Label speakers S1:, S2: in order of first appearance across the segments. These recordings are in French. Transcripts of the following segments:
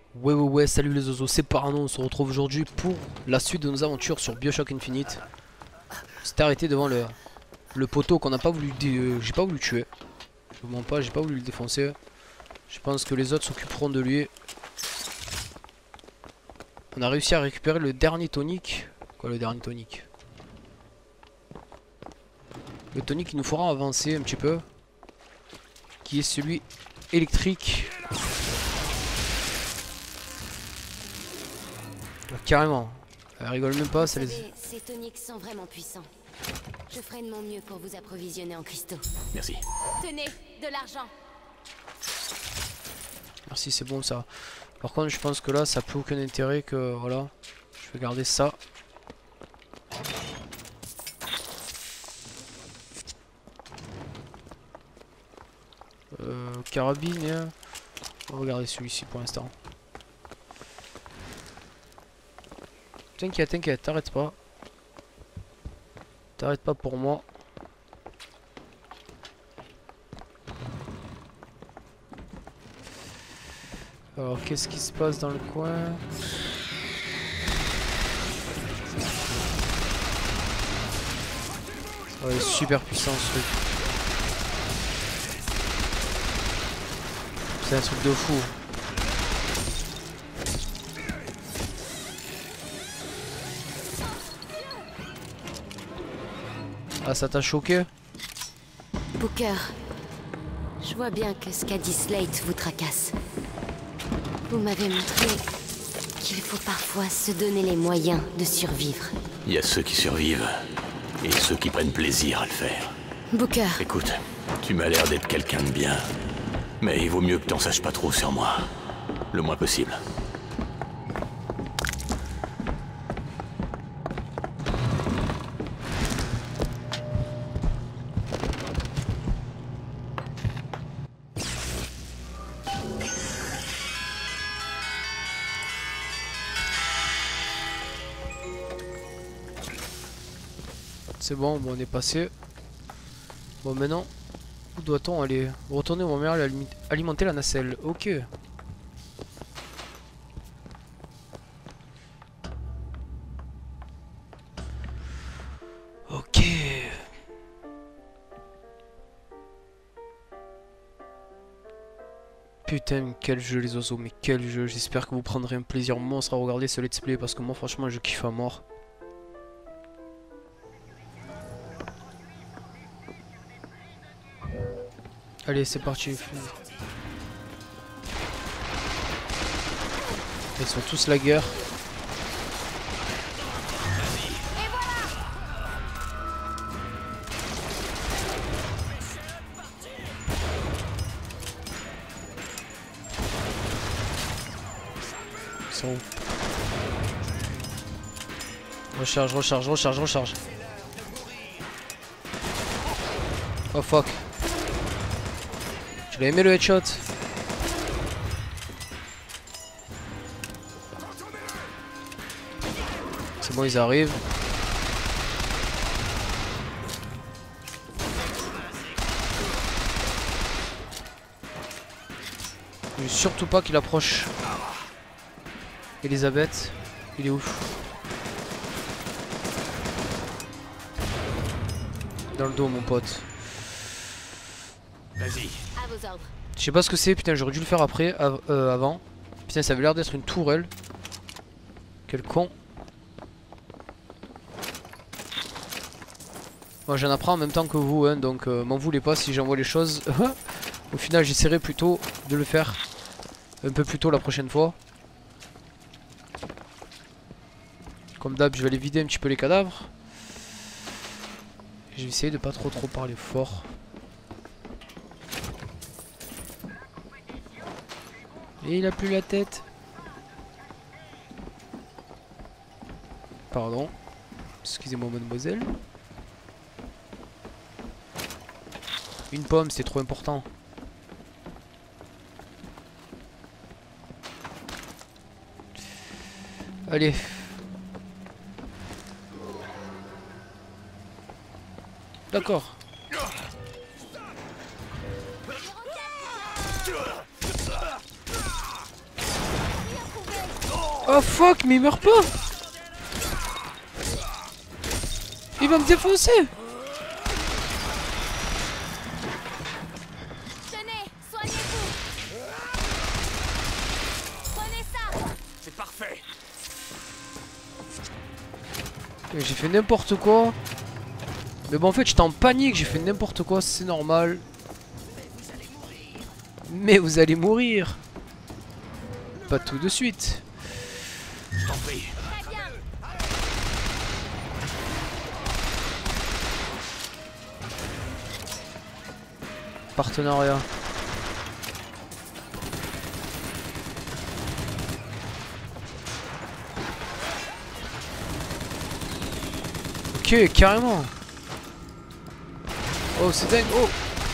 S1: Ouais, salut les oiseaux, c'est Parano, on se retrouve aujourd'hui pour la suite de nos aventures sur BioShock Infinite. C'était arrêté devant le poteau qu'on n'a pas voulu, j'ai pas voulu tuer. Je vous mens pas, j'ai pas voulu le défoncer. Je pense que les autres s'occuperont de lui. On a réussi à récupérer le dernier tonique. Quoi le dernier tonique? Le tonique qui nous fera avancer un petit peu. Qui est celui électrique. Carrément. Elle rigole même pas, ça les...
S2: Ces toniques sont vraiment puissants. Je ferai de mon mieux pour vous approvisionner en cristaux.
S3: Merci.
S2: Tenez, de l'argent.
S1: Merci, c'est bon ça. Par contre, je pense que là, ça n'a plus aucun intérêt que... Voilà. Je vais garder ça. Carabine, hein. On va regarder celui-ci pour l'instant. T'inquiète, t'arrêtes pas. T'arrêtes pas pour moi. Alors, qu'est-ce qui se passe dans le coin? Ouais, super puissant ce truc. C'est un truc de fou. Ah, ça t'a choqué?
S2: Booker, je vois bien que ce qu'a dit Slate vous tracasse. Vous m'avez montré qu'il faut parfois se donner les moyens de survivre.
S3: Il y a ceux qui survivent et ceux qui prennent plaisir à le faire.
S2: Booker,
S3: Écoute, tu m'as l'air d'être quelqu'un de bien, mais il vaut mieux que t'en saches pas trop sur moi. Le moins possible.
S1: C'est bon, on est passé. Bon, maintenant, où doit-on aller? Retourner au moment alimenter la nacelle. Ok. Ok. Putain, quel jeu les oiseaux, mais quel jeu. J'espère que vous prendrez un plaisir monstre à regarder ce let's play parce que moi franchement je kiffe à mort. Allez, c'est parti. Ils sont tous la guerre. Ils sont où? Recharge. Oh fuck. Tu l'as aimé le headshot? C'est bon, ils arrivent. Je veux surtout pas qu'il approche Elisabeth. Il est ouf. Dans le dos, mon pote.
S3: Vas-y.
S2: à vos ordres.
S1: Je sais pas ce que c'est, putain, j'aurais dû le faire après, avant. Putain, ça avait l'air d'être une tourelle. Quel con. Moi j'en apprends en même temps que vous, hein, donc m'en voulez pas si j'envoie les choses. Au final, j'essaierai plutôt de le faire un peu plus tôt la prochaine fois. Comme d'hab, je vais aller vider un petit peu les cadavres. Je vais essayer de pas trop parler fort. Et il a plus la tête. Pardon. Excusez-moi mademoiselle. Une pomme, c'est trop important. Allez. D'accord. Oh fuck, mais il meurt pas. Il va me défoncer.
S2: Tenez, soignez-vous. Prenez ça.
S3: C'est parfait.
S1: J'ai fait n'importe quoi. Mais bon en fait j'étais en panique, j'ai fait n'importe quoi, c'est normal. Mais vous allez mourir. Pas tout de suite.
S3: Je t'en prie.
S2: Très bien.
S1: Partenariat. Ok, carrément. Oh, c'est dingue. Oh.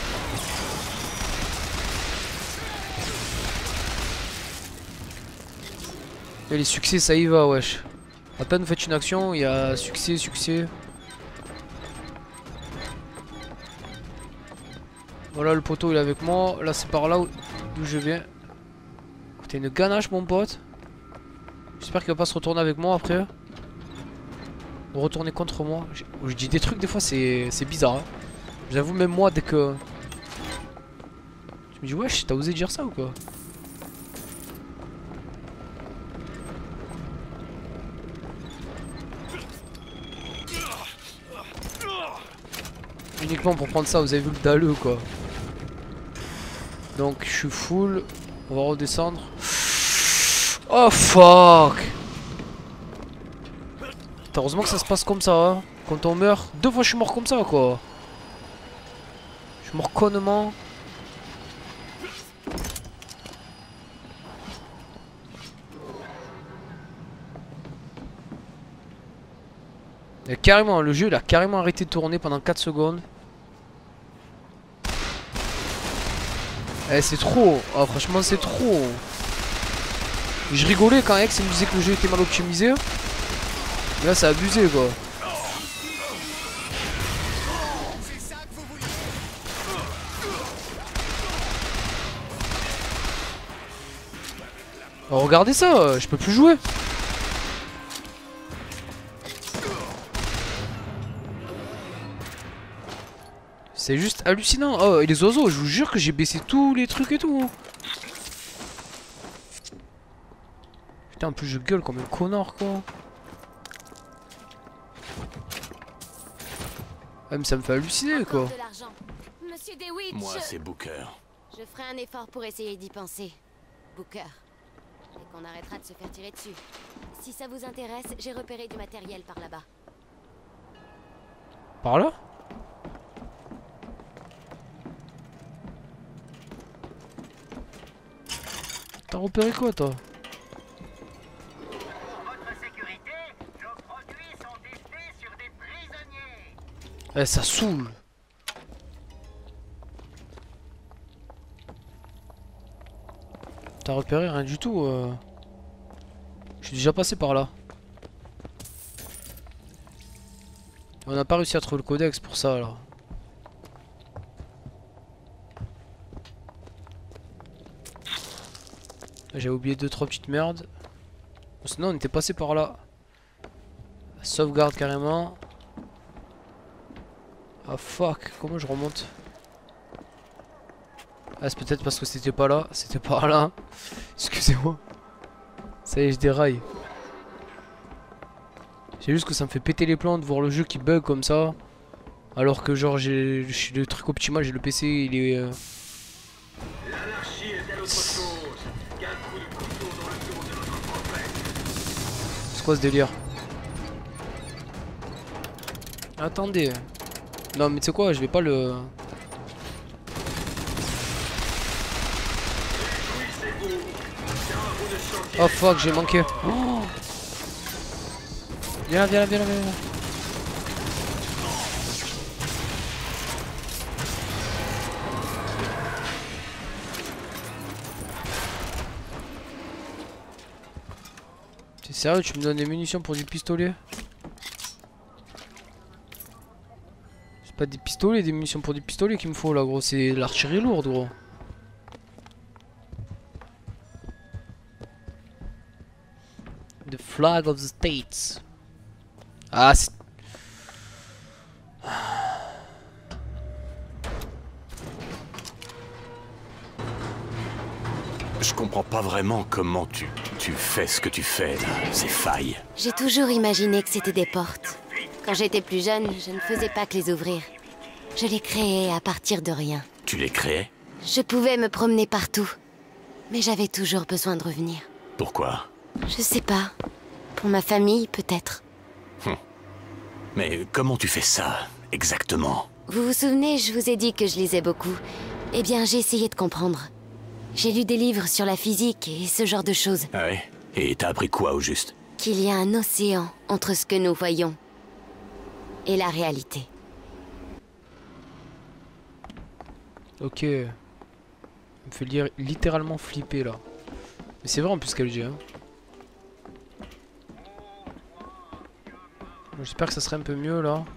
S1: Et les succès, ça y va, wesh. À peine vous faites une action, il y a succès, succès. Voilà, le poteau il est avec moi. Là, c'est par là d'où je viens. T'as une ganache, mon pote. J'espère qu'il va pas se retourner avec moi après. Ou retourner contre moi. Je dis des trucs, des fois, c'est bizarre. Hein. J'avoue, même moi, dès que. Je me dis, wesh, t'as osé dire ça ou quoi? Uniquement pour prendre ça, vous avez vu le dalleux quoi. Donc je suis full. On va redescendre. Oh fuck. Heureusement que ça se passe comme ça hein. Quand on meurt. 2 fois je suis mort comme ça quoi. Je suis mort connement. Et carrément, le jeu il a carrément arrêté de tourner pendant 4 secondes. Eh c'est trop. Ah franchement c'est trop. Je rigolais quand X il me disait que le jeu était mal optimisé. Mais là c'est abusé quoi. Oh, regardez ça, je peux plus jouer. C'est juste hallucinant. Oh et les oiseaux, je vous jure que j'ai baissé tous les trucs et tout. Putain en plus je gueule comme un connard quoi. Ah mais ça me fait halluciner quoi.
S2: De l'argent. Monsieur DeWitt,
S3: Moi, c'est Booker.
S2: je ferai un effort pour essayer d'y penser. Booker. Et qu'on arrêtera de se faire tirer dessus. Si ça vous intéresse, j'ai repéré du matériel par là-bas.
S1: Par là? T'as repéré quoi toi? Eh ça saoule. T'as repéré rien du tout Je suis déjà passé par là. On n'a pas réussi à trouver le codex pour ça alors. J'ai oublié 2-3 petites merdes. Sinon on était passé par là. Sauvegarde carrément. Ah fuck, comment je remonte? Ah c'est peut-être parce que c'était pas là, c'était par là. Excusez-moi. Ça y est je déraille. C'est juste que ça me fait péter les plombs de voir le jeu qui bug comme ça. Alors que genre j'ai le truc optimal, j'ai le PC il est...
S4: L'anarchie est-elle autre chose qu'un coup de couteau dans le dos de notre prophète?
S1: C'est quoi ce délire? Attendez. Non mais tu sais quoi, je vais pas le... Oh fuck, j'ai manqué. Oh. Viens là, viens là, viens là, viens là. T'es sérieux, tu me donnes des munitions pour du pistolet? C'est pas des pistolets, des munitions pour du pistolet qu'il me faut là gros, c'est l'artillerie lourde gros. The flag of the States. Ah, c'est...
S3: Je comprends pas vraiment comment tu fais ce que tu fais là, ces failles.
S2: J'ai toujours imaginé que c'était des portes. Quand j'étais plus jeune, je ne faisais pas que les ouvrir. Je les créais à partir de rien.
S3: Tu les créais?
S2: Je pouvais me promener partout. Mais j'avais toujours besoin de revenir.
S3: Pourquoi?
S2: Je sais pas. Pour ma famille, peut-être.
S3: Mais comment tu fais ça, exactement?
S2: Vous vous souvenez, je vous ai dit que je lisais beaucoup. Eh bien, j'ai essayé de comprendre. J'ai lu des livres sur la physique et ce genre de choses.
S3: Ah ouais? Et t'as appris quoi au juste?
S2: Qu'il y a un océan entre ce que nous voyons et la réalité.
S1: Ok. Elle me fait littéralement flipper là. Mais c'est vrai en plus ce qu'elle dit. Hein. J'espère que ça serait un peu mieux là.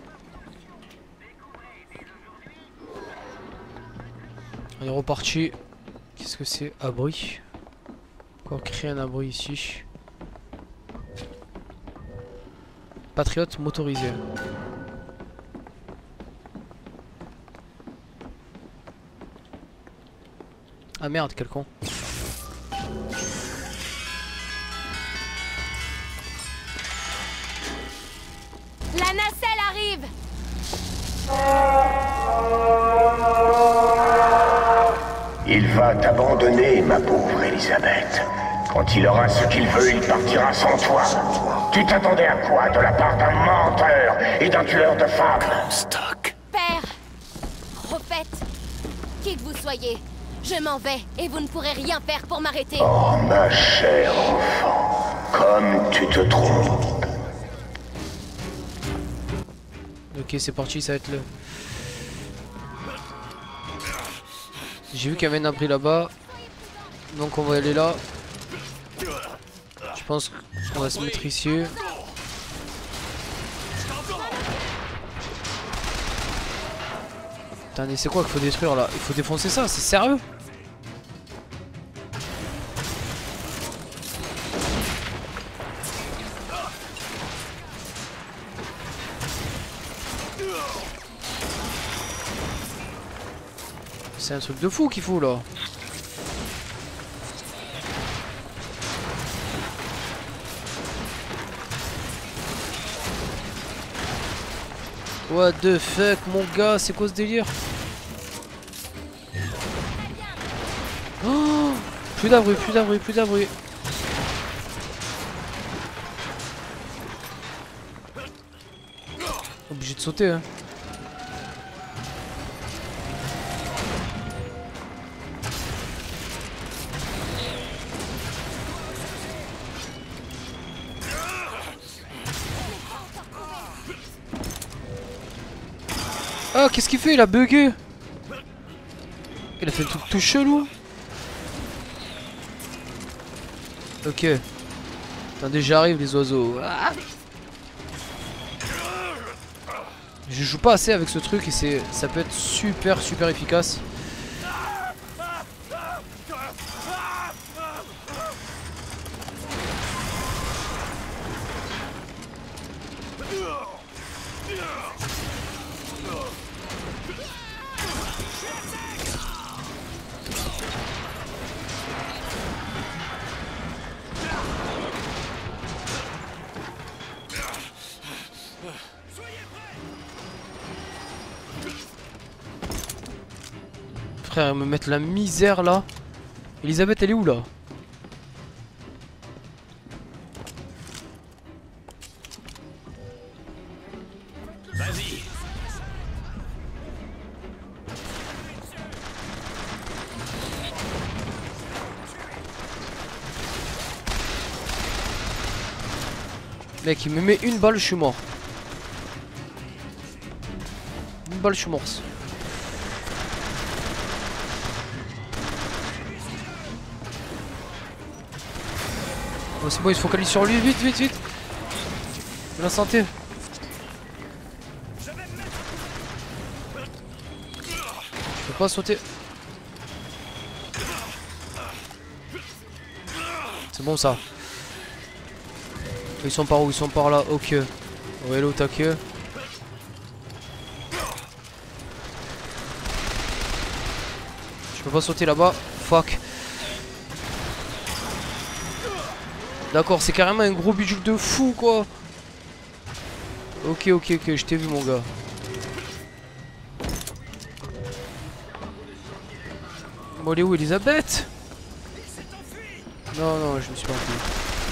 S1: On est reparti. Qu'est-ce que c'est? Abri. Encore créer un abri ici. Patriote motorisé. Ah merde, quel con.
S2: La nacelle arrive!
S5: Il va t'abandonner, ma pauvre Elisabeth. Quand il aura ce qu'il veut, il partira sans toi. Tu t'attendais à quoi de la part d'un menteur et d'un tueur de femmes?
S3: Stock.
S2: Père! Prophète! Qui que vous soyez, je m'en vais et vous ne pourrez rien faire pour m'arrêter.
S5: Oh, ma chère enfant, comme tu te trompes.
S1: Ok, c'est parti, ça va être le... J'ai vu qu'il y avait un abri là-bas. Donc on va aller là. Je pense qu'on va se mettre ici. Putain, mais c'est quoi qu'il faut détruire là? Il faut défoncer ça, c'est sérieux? C'est un truc de fou qu'il faut là. What the fuck mon gars, c'est quoi ce délire? Oh, plus d'abri, plus d'abri, plus d'abri. Obligé de sauter hein. Ah, qu'est-ce qu'il fait? Il a bugué. Il a fait un truc tout chelou. Ok. Attendez, j'arrive les oiseaux. Ah, je joue pas assez avec ce truc et ça peut être super efficace. Frère, ils me mettent la misère là. Elisabeth, elle est où là?
S3: Vas-y.
S1: Mec, il me met une balle, je suis mort. Une balle, je suis mort. Oh, c'est bon, il se focalise sur lui, vite, vite, vite. De la santé. Je peux pas sauter. C'est bon ça. Ils sont par où? Ils sont par là, ok. Oh, hello, taqueux. Je peux pas sauter là-bas. Fuck. D'accord, c'est carrément un gros bidule de fou, quoi. Ok, ok, ok, je t'ai vu, mon gars. Bon, elle est où, Elisabeth? Non, non, je me suis pas enfui.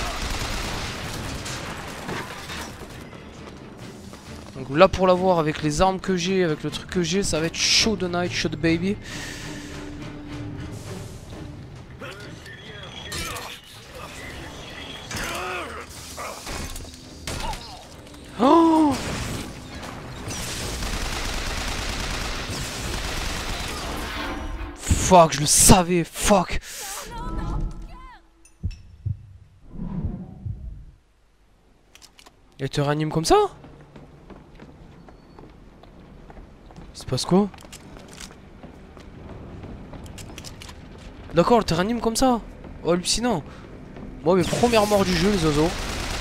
S1: Donc là, pour l'avoir avec les armes que j'ai, avec le truc que j'ai, ça va être chaud the night, chaud the baby. Oh! Fuck, je le savais, fuck. Elle te réanime comme ça? Il se passe quoi? D'accord, elle te réanime comme ça? Oh, hallucinant. Moi, mes premières morts du jeu, les oiseaux.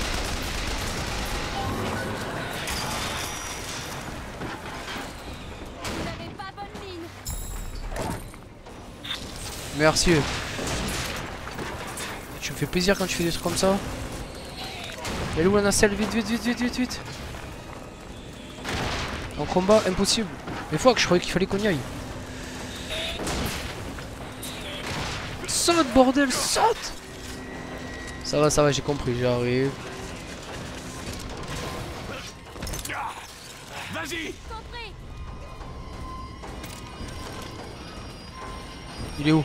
S1: Merci. Tu me fais plaisir quand tu fais des trucs comme ça. Elle est où la nacelle? Vite, vite, vite, vite, vite, vite. En combat, impossible. Mais fuck, je croyais qu'il fallait qu'on y aille. Saute, bordel, saute. Ça va, j'ai compris, j'arrive.
S3: Vas-y.
S1: Il est où?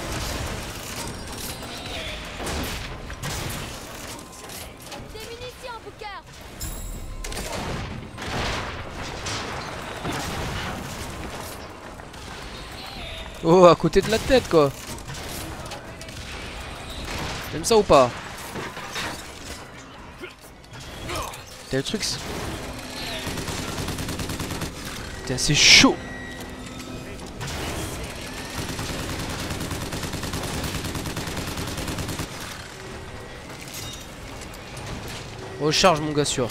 S1: Oh, à côté de la tête, quoi. T'aimes ça ou pas? T'as le truc. Putain, c'est chaud. Recharge, mon gars, sûr.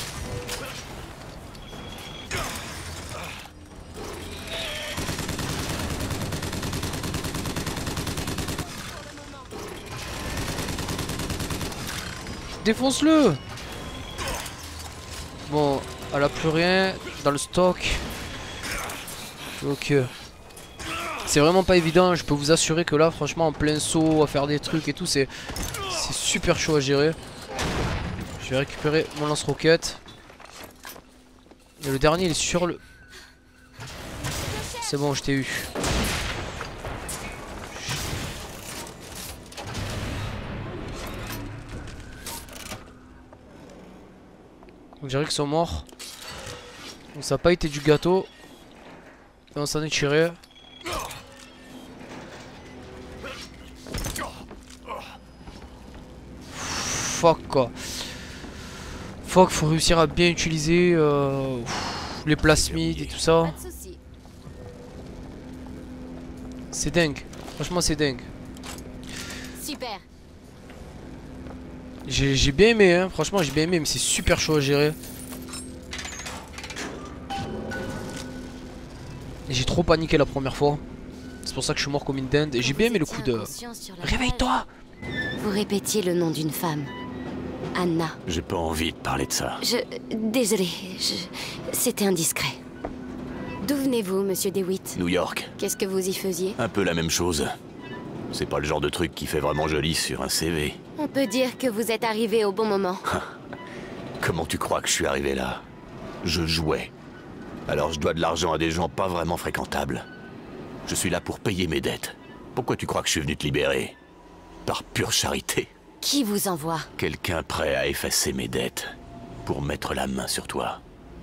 S1: Défonce-le. Bon, elle a plus rien dans le stock. Ok. C'est vraiment pas évident, je peux vous assurer que là, franchement, en plein saut, à faire des trucs et tout, c'est super chaud à gérer. Je vais récupérer mon lance-roquette. Et le dernier, il est sur le... C'est bon, je t'ai eu. On dirait qu'ils sont morts. Donc ça n'a pas été du gâteau. Et on s'en est tiré. Fuck, quoi. Fuck, faut réussir à bien utiliser les plasmides et tout ça. C'est dingue. Franchement, c'est dingue.
S2: Super.
S1: J'ai bien aimé, hein. Franchement, j'ai bien aimé, mais c'est super chaud à gérer. Et j'ai trop paniqué la première fois. C'est pour ça que je suis mort comme une dinde. Et j'ai bien aimé le coup de... Réveille-toi!
S2: Vous répétiez le nom d'une femme. Anna.
S3: J'ai pas envie de parler de ça.
S2: Désolée, c'était indiscret. D'où venez-vous, monsieur DeWitt?
S3: New York.
S2: Qu'est-ce que vous y faisiez?
S3: Un peu la même chose. C'est pas le genre de truc qui fait vraiment joli sur un CV.
S2: On peut dire que vous êtes arrivé au bon moment.
S3: Comment tu crois que je suis arrivé là? Je jouais. Alors je dois de l'argent à des gens pas vraiment fréquentables. Je suis là pour payer mes dettes. Pourquoi tu crois que je suis venu te libérer? Par pure charité.
S2: Qui vous envoie?
S3: Quelqu'un prêt à effacer mes dettes pour mettre la main sur toi.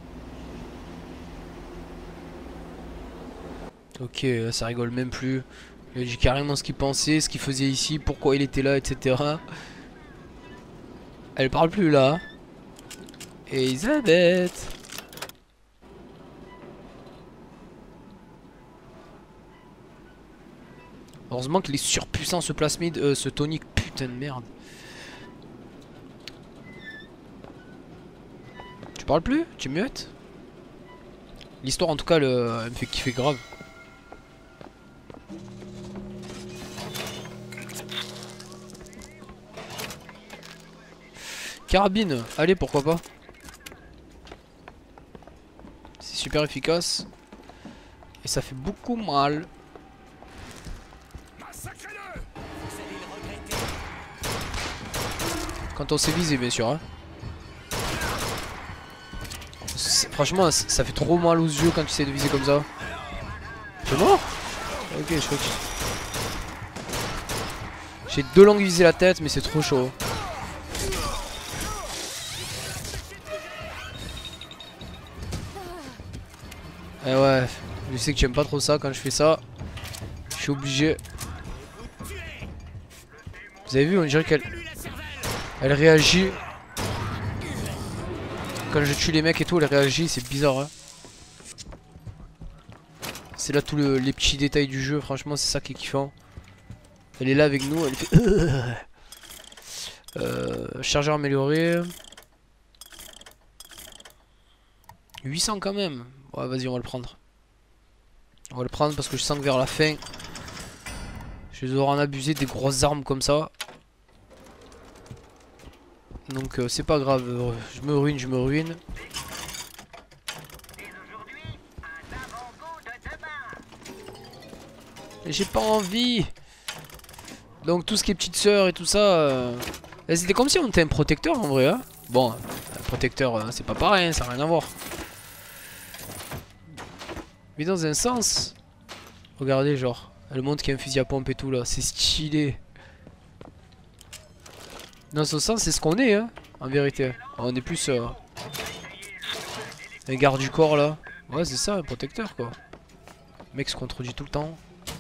S1: Ok, ça rigole même plus. Il a dit carrément ce qu'il pensait, ce qu'il faisait ici, pourquoi il était là, etc. Elle parle plus là. Elisabeth. Heureusement qu'il est surpuissant ce plasmide, ce tonique, putain de merde. Tu parles plus? Tu muettes? L'histoire en tout cas elle me fait kiffer grave. Carabine, allez pourquoi pas. C'est super efficace. Et ça fait beaucoup mal. Quand on s'est visé bien sûr hein. Franchement ça fait trop mal aux yeux quand tu essaies de viser comme ça. T'es mort? Ok je crois que... J'ai 2 langues visées la tête mais c'est trop chaud. Eh ouais, je sais que j'aime pas trop ça quand je fais ça. Je suis obligé. Vous avez vu, on dirait qu'elle réagit. Quand je tue les mecs et tout, elle réagit, c'est bizarre hein. C'est là tous les petits détails du jeu, franchement c'est ça qui est kiffant. Elle est là avec nous, elle fait... chargeur amélioré. 800 quand même. Ouais vas-y on va le prendre. On va le prendre parce que je sens que vers la fin je vais devoir en abuser des grosses armes comme ça. Donc c'est pas grave, je me ruine. J'ai pas envie. Donc tout ce qui est petite sœur et tout ça c'était comme si on était un protecteur en vrai hein. Bon, un protecteur c'est pas pareil hein, ça n'a rien à voir. Mais dans un sens, regardez genre, elle montre qu'il y a un fusil à pompe et tout là, c'est stylé. Dans ce sens c'est ce qu'on est hein, en vérité. On est plus un garde du corps là. Ouais c'est ça, un protecteur quoi. Le mec se contredit tout le temps.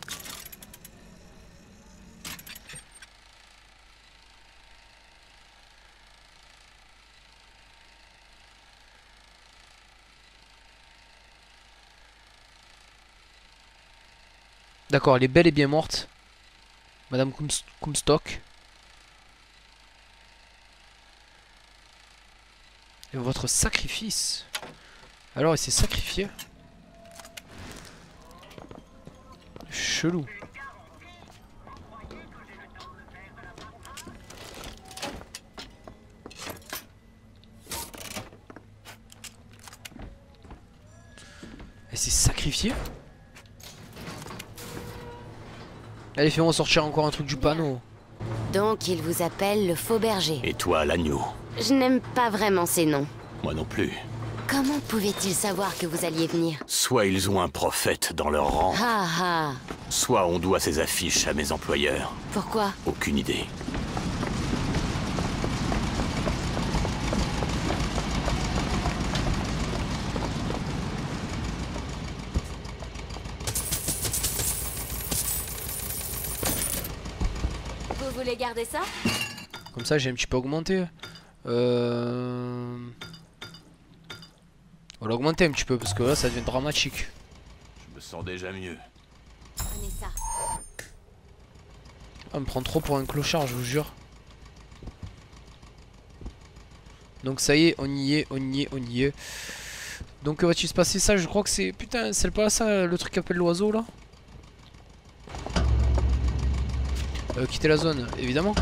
S1: D'accord, elle est bel et bien morte. Madame Comstock. Et votre sacrifice. Alors, il s'est sacrifié. Chelou. Elle s'est sacrifiée. Allez, fais-moi sortir encore un truc du panneau.
S2: Donc il vous appelle le faux berger.
S3: Et toi, l'agneau?
S2: Je n'aime pas vraiment ces noms.
S3: Moi non plus.
S2: Comment pouvait-il savoir que vous alliez venir?
S3: Soit ils ont un prophète dans leur rang,
S2: Ah ah.
S3: soit on doit ces affiches à mes employeurs.
S2: Pourquoi?
S3: Aucune idée.
S2: Vous voulez garder ça?
S1: Comme ça, j'ai un petit peu augmenté. On va l'augmenter un petit peu parce que là, ça devient dramatique.
S3: Je me sens déjà mieux.
S2: Prenez ça.
S1: Ah, on me prend trop pour un clochard, je vous jure. Donc ça y est, on y est, on y est, on y est. Donc va-t-il se passer ça? Je crois que c'est... Putain, c'est pas ça le truc qui appelle l'oiseau là? Quitter la zone, évidemment.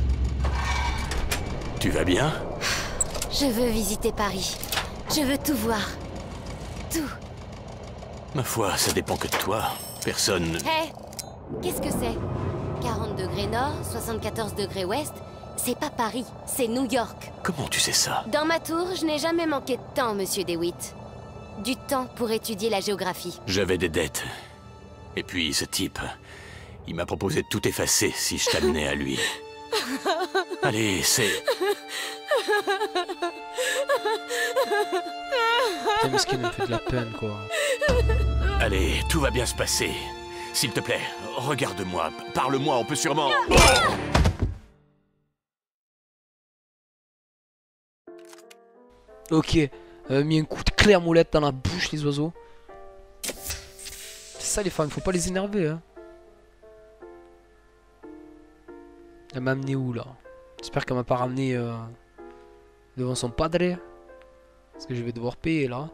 S3: Tu vas bien?
S2: Je veux visiter Paris. Je veux tout voir. Tout.
S3: Ma foi, ça dépend que de toi. Personne...
S2: Hé! Qu'est-ce que c'est? 40 degrés nord, 74 degrés ouest. C'est pas Paris, c'est New York.
S3: Comment tu sais ça?
S2: Dans ma tour, je n'ai jamais manqué de temps, monsieur DeWitt. Du temps pour étudier la géographie.
S3: J'avais des dettes. Et puis ce type, il m'a proposé de tout effacer si je t'amenais à lui. Allez, c'est...
S1: Putain, mais ce qui me fait de la peine quoi.
S3: Allez, tout va bien se passer. S'il te plaît, regarde-moi, parle-moi, on peut sûrement...
S1: Ok, mis un coup de clé à molette dans la bouche les oiseaux. C'est ça les femmes, faut pas les énerver hein. Elle m'a amené où là? J'espère qu'elle m'a pas ramené devant son padre. Parce que je vais devoir payer là.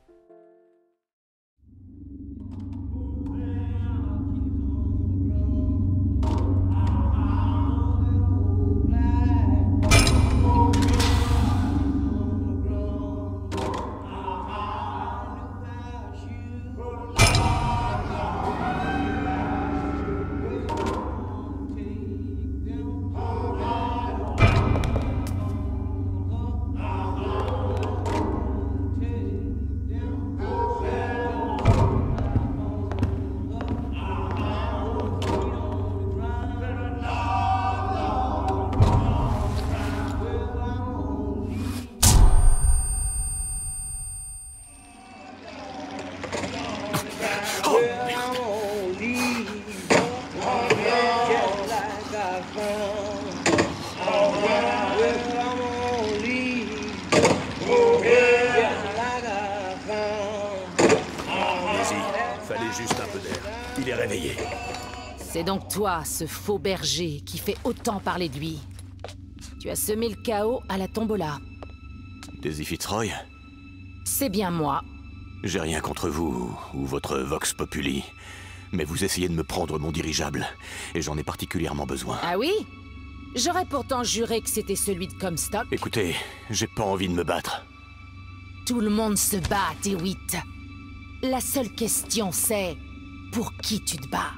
S3: Fallait juste un peu d'air. Il est réveillé.
S6: C'est donc toi, ce faux berger, qui fait autant parler de lui. Tu as semé le chaos à la tombola.
S3: Daisy Fitzroy?
S6: C'est bien moi.
S3: J'ai rien contre vous ou votre Vox Populi, mais vous essayez de me prendre mon dirigeable, et j'en ai particulièrement besoin.
S6: Ah oui? J'aurais pourtant juré que c'était celui de Comstock.
S3: Écoutez, j'ai pas envie de me battre.
S6: Tout le monde se bat, DeWitt. La seule question c'est, pour qui tu te bats?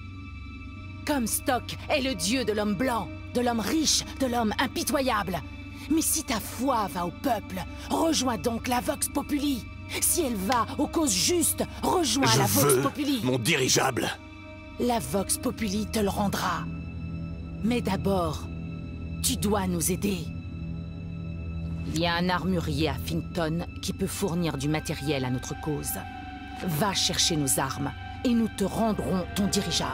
S6: Comstock est le dieu de l'homme blanc, de l'homme riche, de l'homme impitoyable. Mais si ta foi va au peuple, rejoins donc la Vox Populi. Si elle va aux causes justes, rejoins la Vox Populi.
S3: Mon dirigeable.
S6: La Vox Populi te le rendra. Mais d'abord, tu dois nous aider. Il y a un armurier à Finton qui peut fournir du matériel à notre cause. Va chercher nos armes et nous te rendrons ton dirigeable.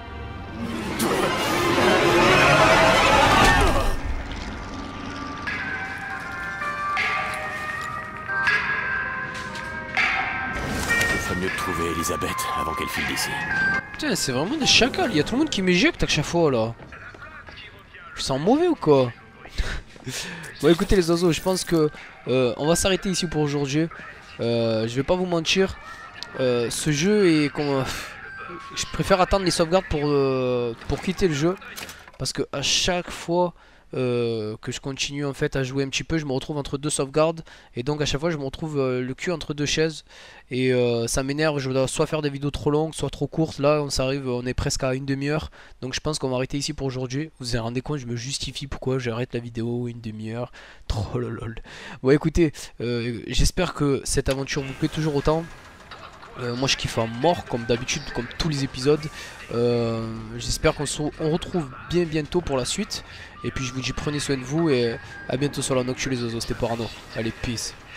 S3: Il ferait mieux de trouver Elisabeth avant qu'elle file d'ici.
S1: Putain, c'est vraiment des chacals. Il y a tout le monde qui m'éjecte à chaque fois là. Je sens mauvais ou quoi? Bon, écoutez les oiseaux, je pense que on va s'arrêter ici pour aujourd'hui. Je vais pas vous mentir. Ce jeu est comme je préfère attendre les sauvegardes pour quitter le jeu, parce que à chaque fois que je continue en fait à jouer un petit peu, je me retrouve entre deux sauvegardes, et donc à chaque fois je me retrouve le cul entre deux chaises, et ça m'énerve. Je dois soit faire des vidéos trop longues, soit trop courtes. Là on est presque à une demi-heure, donc je pense qu'on va arrêter ici pour aujourd'hui. Vous vous rendez compte, je me justifie pourquoi j'arrête la vidéo une demi-heure. Trop lol. Bon écoutez, j'espère que cette aventure vous plaît toujours autant. Moi je kiffe à mort comme d'habitude, comme tous les épisodes. J'espère qu'on se retrouve bientôt pour la suite. Et puis je vous dis prenez soin de vous et à bientôt sur la Noctule les oiseaux, c'était Parano. Allez, peace.